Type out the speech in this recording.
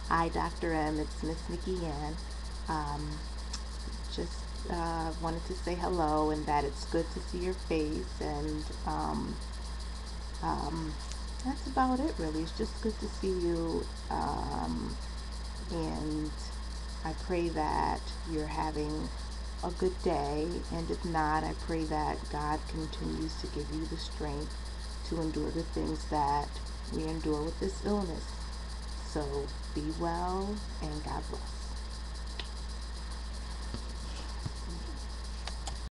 Hi, Dr. M. It's Miss Nikki Ann. Um, just wanted to say hello and that it's good to see your face. And um, that's about it, really. It's just good to see you. And I pray that you're having a good day. And if not, I pray that God continues to give you the strength to endure the things that we endure with this illness. So be well and God bless.